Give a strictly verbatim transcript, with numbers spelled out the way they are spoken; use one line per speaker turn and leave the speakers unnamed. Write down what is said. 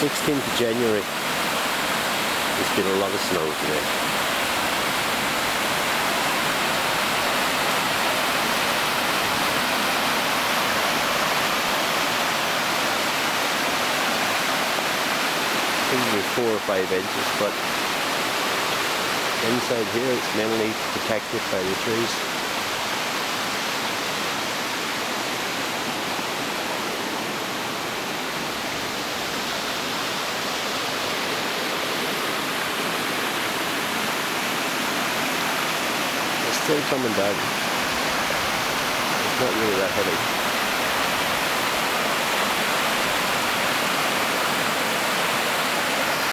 sixteenth of January. There's been a lot of snow today. Maybe four or five inches, but inside here it's mainly protected by the trees. It's still coming down. It's not really that heavy.